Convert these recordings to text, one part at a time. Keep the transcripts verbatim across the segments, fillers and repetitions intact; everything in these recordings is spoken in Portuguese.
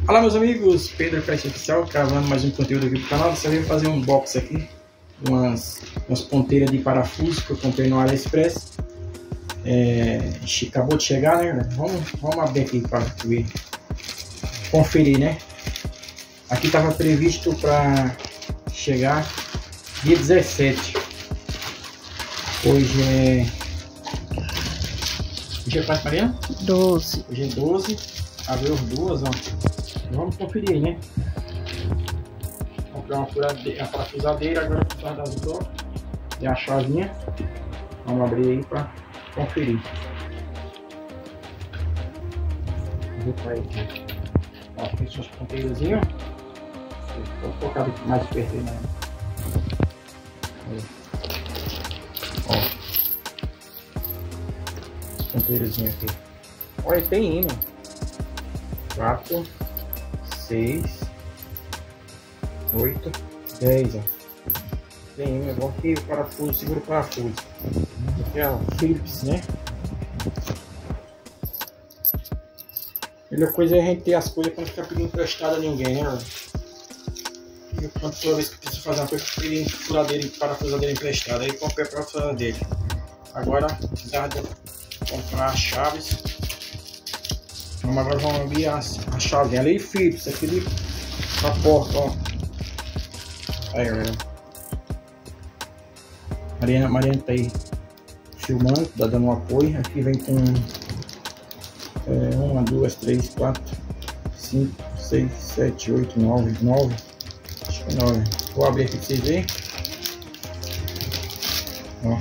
Olá meus amigos, Pedro Flash Oficial, gravando mais um conteúdo aqui pro canal. Dessa vez eu vou fazer um box aqui, umas, umas ponteiras de parafuso que eu comprei no AliExpress. É, acabou de chegar, né? Vamos, vamos abrir aqui para ver, conferir, né? Aqui estava previsto para chegar dia dezessete. Hoje é... Hoje é quanto, Mariana? doze. Hoje é doze. Abriu as duas, ó. Vamos conferir aí, né? Comprar uma furadeira, uma parafusadeira, agora precisar das duas e a chavinha. Vamos abrir aí para conferir. Vou botar aí aqui. Ó, tem suas ponteirozinhas. Vou colocar aqui mais perto aí, né? Ó. Ponteirozinho aqui. Olha, tem imã. quatro, seis, oito, dez, ó. Tem imã, é bom que o parafuso segura o parafuso. Aqui é o Phillips, né? A melhor coisa é a gente ter as coisas para não ficar pedindo emprestado a ninguém, né? E quando toda vez que preciso fazer uma coisa, eu pedi furadeira e parafusadeira emprestada. Aí comprei a parafusadeira. Agora, precisava de comprar as chaves. Vamos agora vamos abrir as, a chave ali, Phillips, aqui de a porta, ó. Aí, galera. Mariana, Mariana tá aí filmando, tá dando um apoio. Aqui vem com é, uma, duas, três, quatro, cinco, seis, sete, oito, nove, nove. Acho que é nove. Vou abrir aqui pra vocês verem. Ó.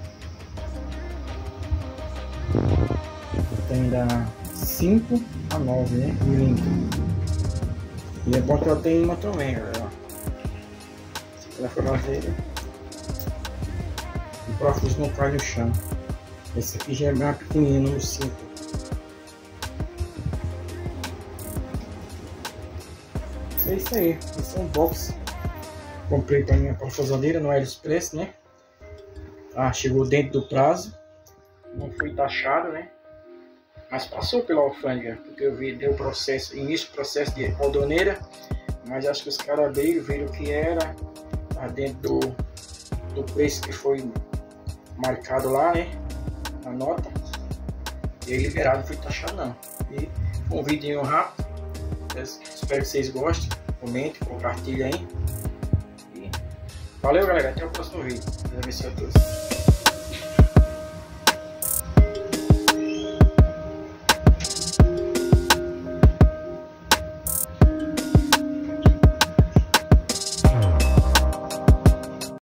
Tem da cinco a nove, né? Milímetros. E é bom que ela tem imã também, galera. Se ela for fazer, o parafuso não cai no chão. Esse aqui já é mais pequenininho, no cinco. É isso aí. Esse é um box. Comprei para minha parafusadeira no AliExpress, né? Ah, chegou dentro do prazo. Não foi taxado, né? Mas passou pela alfândega, porque eu vi, deu processo, início do processo de aduaneira, mas acho que os caras abriram, viram o que era, tá dentro do, do preço que foi marcado lá, né, na nota, e aí liberado, não foi taxado não. E um vídeo rápido, espero que vocês gostem, comentem, compartilhem aí, e valeu galera, até o próximo vídeo, Deus abençoe a todos.